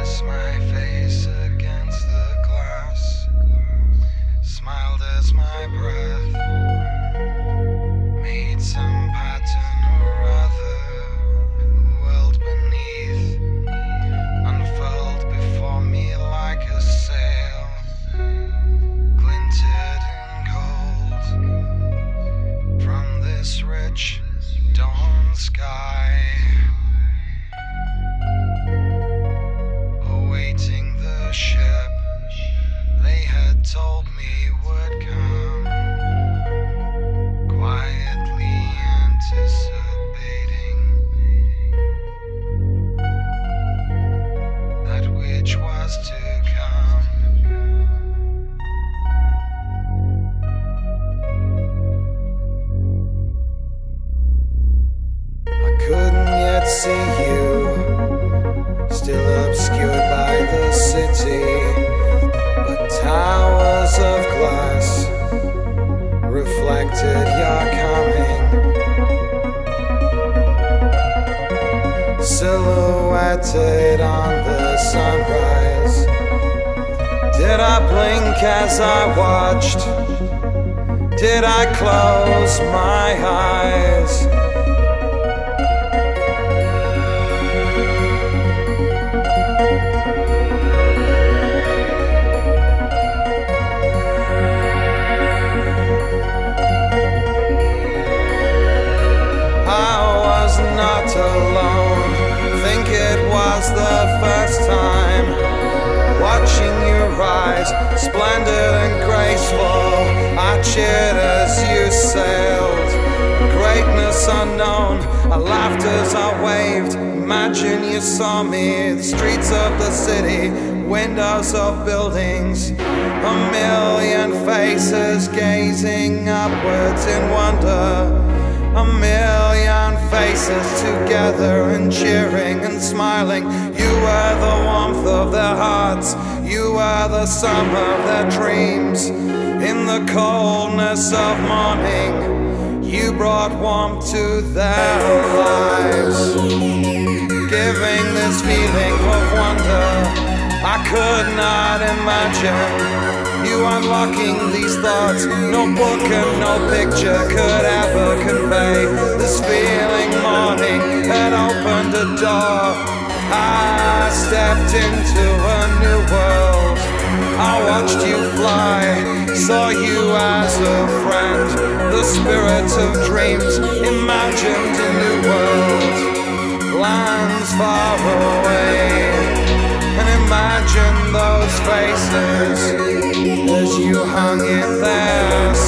Pressed my face against the glass, smiled as my breath made some pattern or other. The world beneath unfurled before me like a sail, glinted and cold from this rich dawn sky. Awaiting the ship they had told me would come, quietly anticipating that which was to come. I couldn't yet see you, still obscured by the city, but towers of glass reflected your coming, silhouetted on the sunrise. Did I blink as I watched? Did I close my eyes? Not alone, think it was the first time watching you rise, splendid and graceful. I cheered as you sailed, greatness unknown. I laughed as I waved. Imagine you saw me, the streets of the city, windows of buildings, a million faces gazing upwards in wonder. A million faces together and cheering and smiling. You were the warmth of their hearts, you were the sum of their dreams. In the coldness of morning, you brought warmth to their lives, giving this feeling of wonder I could not imagine. You unlocking these thoughts, no book and no picture could ever convey. This feeling morning had opened a door. I stepped into a new world. I watched you fly, saw you as a friend. The spirit of dreams imagined a new world, lands far away. And imagine those faces as you hung in their